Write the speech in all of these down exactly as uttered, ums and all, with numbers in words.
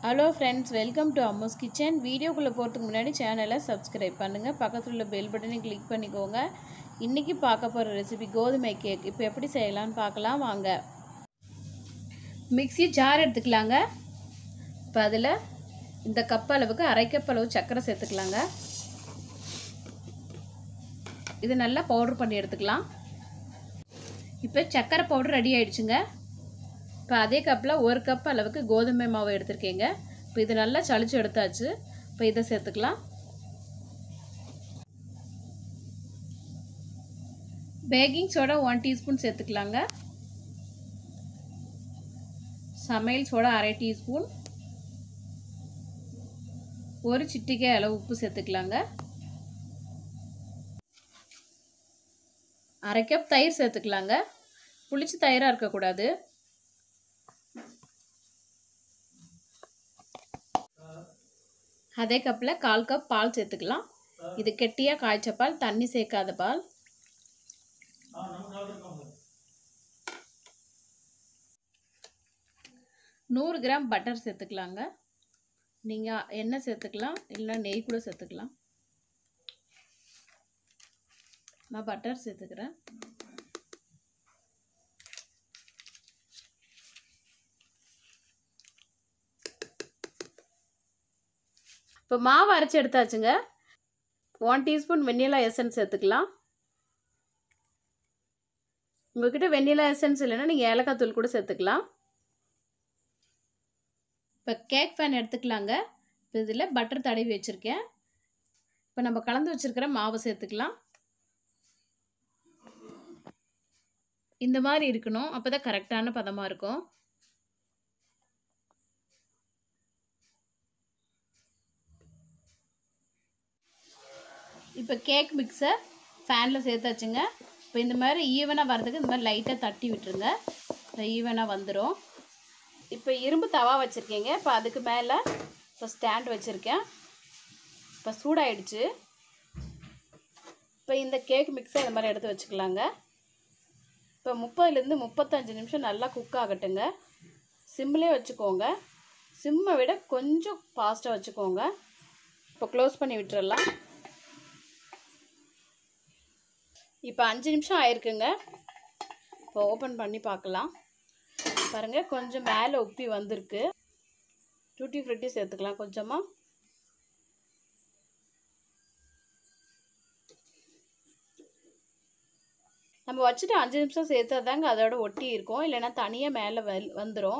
Hello friends, welcome to Amma's kitchen. வீடியோக்குள்ளே போகிறதுக்கு முன்னாடி சேனலை சப்ஸ்கிரைப் பண்ணுங்கள், பக்கத்தில் உள்ள பெல் பட்டனை கிளிக் பண்ணிக்கோங்க. இன்றைக்கி பார்க்க போகிற ரெசிபி கோதுமை கேக். இப்போ எப்படி செய்யலான்னு பார்க்கலாம் வாங்க. மிக்ஸி ஜார் எடுத்துக்கலாங்க. இப்போ அதில் இந்த கப் அளவுக்கு அரை கப் அளவு சர்க்கரை சேர்த்துக்கலாங்க. இது நல்லா பவுடர் பண்ணி எடுத்துக்கலாம். இப்போ சர்க்கரை பவுடர் ரெடி ஆகிடுச்சுங்க. இப்போ அதே கப்பில் ஒரு கப் அளவுக்கு கோதுமை மாவு எடுத்துருக்கீங்க. இப்போ இது நல்லா சளிச்சு எடுத்தாச்சு. இப்போ இதை சேர்த்துக்கலாம். பேக்கிங் சோடா ஒன் டீஸ்பூன் சேர்த்துக்கலாங்க. சமையல் சோடா அரை டீஸ்பூன், ஒரு சிட்டிகை அளவு உப்பு சேர்த்துக்கலாங்க. அரை கப் தயிர் சேர்த்துக்கலாங்க. புளிச்சு தயிராக இருக்கக்கூடாது. அதே கப்பில் கால் கப் பால் சேர்த்துக்கலாம். இது கெட்டியாக காய்ச்ச பால், தண்ணி சேர்க்காத பால். நூறு கிராம் பட்டர் சேர்த்துக்கலாங்க. நீங்கள் எண்ணெய் சேர்த்துக்கலாம், இல்லைன்னா நெய் கூட சேர்த்துக்கலாம். நான் பட்டர் சேர்த்துக்கிறேன். இப்போ மாவு அரைச்சி எடுத்தாச்சுங்க. ஒன் டீஸ்பூன் வெண்ணிலா எசன்ஸ் சேர்த்துக்கலாம். உங்கள்கிட்ட வெண்ணிலா எசன்ஸ் இல்லைன்னா நீங்கள் ஏலக்காய் தூள் கூட சேர்த்துக்கலாம். இப்போ கேக் பேன் எடுத்துக்கலாங்க. இப்போ இதில் பட்டர் தடவி வச்சுருக்கேன். இப்போ நம்ம கலந்து வச்சுருக்கிற மாவு சேர்த்துக்கலாம். இந்த மாதிரி இருக்கணும், அப்போ தான் கரெக்டான பதமாக இருக்கும். இப்போ கேக் மிக்ஸை ஃபேனில் சேர்த்தாச்சுங்க. இப்போ இந்த மாதிரி ஈவனாக வர்றதுக்கு இந்த மாதிரி லைட்டாக தட்டி விட்டுருங்க. ஈவனாக வந்துடும். இப்போ இரும்பு தவா வச்சுருக்கீங்க. இப்போ அதுக்கு மேலே இப்போ ஸ்டாண்ட் வச்சுருக்கேன். இப்போ சூடாயிடுச்சு. இப்போ இந்த கேக் மிக்ஸை இந்த மாதிரி எடுத்து வச்சுக்கலாங்க. இப்போ முப்பதுலேருந்து முப்பத்தஞ்சு நிமிஷம் நல்லா குக் ஆகட்டுங்க. சிம்மிலே வச்சுக்கோங்க. சிம்மை விட கொஞ்சம் ஃபாஸ்ட்டாக வச்சுக்கோங்க. இப்போ க்ளோஸ் பண்ணி விட்டுறலாம். இப்போ அஞ்சு நிமிஷம் ஆயிருக்குங்க. இப்போ ஓப்பன் பண்ணி பார்க்கலாம். பாருங்கள், கொஞ்சம் மேலே உப்பி வந்திருக்கு. டூட்டி ஃப்ரூட்டி சேர்த்துக்கலாம் கொஞ்சமாக. நம்ம வச்சுட்டு அஞ்சு நிமிஷம் சேர்த்தா தாங்க அதோட ஒட்டி இருக்கும், இல்லைன்னா தனியாக மேலே வ வந்துடும்.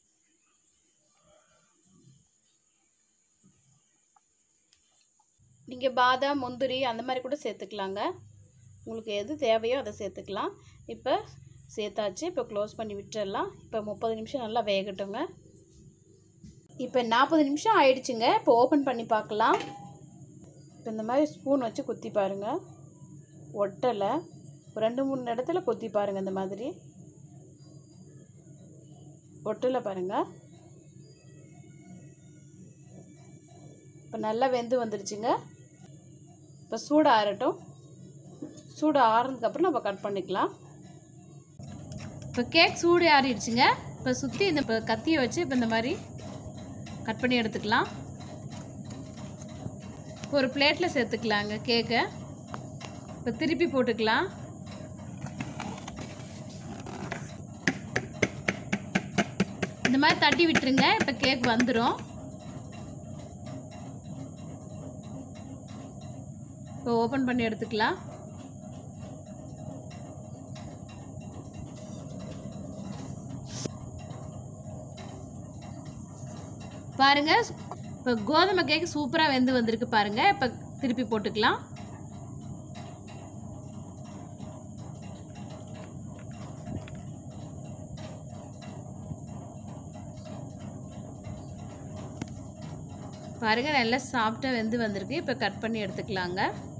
நீங்கள் பாதாம், முந்திரி அந்த மாதிரி கூட சேர்த்துக்கலாங்க. உங்களுக்கு எது தேவையோ அதை சேர்த்துக்கலாம். இப்போ சேர்த்தாச்சு. இப்போ க்ளோஸ் பண்ணி விட்டுடலாம். இப்போ முப்பது நிமிஷம் நல்லா வேகட்டுங்க. இப்போ நாற்பது நிமிஷம் ஆயிடுச்சுங்க. இப்போ ஓப்பன் பண்ணி பார்க்கலாம். இப்போ இந்த மாதிரி ஸ்பூன் வச்சு குத்தி பாருங்கள், ஒட்டலை. ரெண்டு மூணு இடத்துல குத்தி பாருங்கள், இந்த மாதிரி ஒட்டலை பாருங்கள். இப்போ நல்லா வெந்து வந்துடுச்சுங்க. இப்போ சூடு ஆறட்டும். சூடு ஆறுனதுக்கப்புறம் நம்ம கட் பண்ணிக்கலாம். இப்போ கேக் சூடு ஆறிடுச்சுங்க. இப்போ சுற்றி இந்த இப்போ கத்தியை வச்சு இப்போ இந்த மாதிரி கட் பண்ணி எடுத்துக்கலாம். இப்போ ஒரு பிளேட்டில் சேர்த்துக்கலாங்க கேக்கை. இப்போ திருப்பி போட்டுக்கலாம். இந்த மாதிரி தட்டி விட்டுருங்க. இப்போ கேக் வந்துடும். இப்போ ஓப்பன் பண்ணி எடுத்துக்கலாம். பாருங்கள், இப்போ கோதுமை கேக் சூப்பராக வெந்து வந்திருக்கு பாருங்கள். இப்போ திருப்பி போட்டுக்கலாம். பாருங்கள், நல்லா சாஃப்டாக வெந்து வந்திருக்கு. இப்போ கட் பண்ணி எடுத்துக்கலாங்க.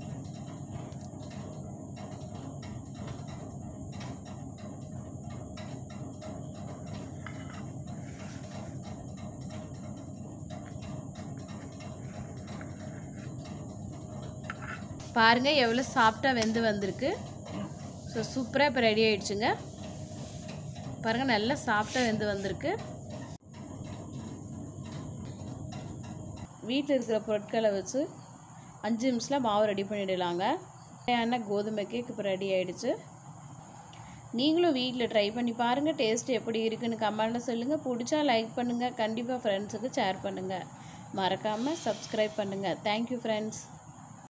பாருங்கள் எவ்வளோ சாஃப்டாக வெந்து வந்திருக்கு. ஸோ சூப்பராக இப்போ ரெடி ஆகிடுச்சுங்க. பாருங்கள் நல்லா சாஃப்டாக வெந்து வந்திருக்கு. வீட்டில் இருக்கிற பொருட்களை வச்சு அஞ்சு நிமிஷத்தில் மாவு ரெடி பண்ணிடலாங்க. தேவையான கோதுமை கேக் இப்போ ரெடி ஆகிடுச்சு. நீங்களும் வீட்டில் ட்ரை பண்ணி பாருங்கள். டேஸ்ட் எப்படி இருக்குன்னு கமெண்ட்டில் சொல்லுங்கள். பிடிச்சா லைக் பண்ணுங்கள். கண்டிப்பாக ஃப்ரெண்ட்ஸுக்கு ஷேர் பண்ணுங்கள். மறக்காமல் சப்ஸ்கிரைப் பண்ணுங்கள். Thank you friends.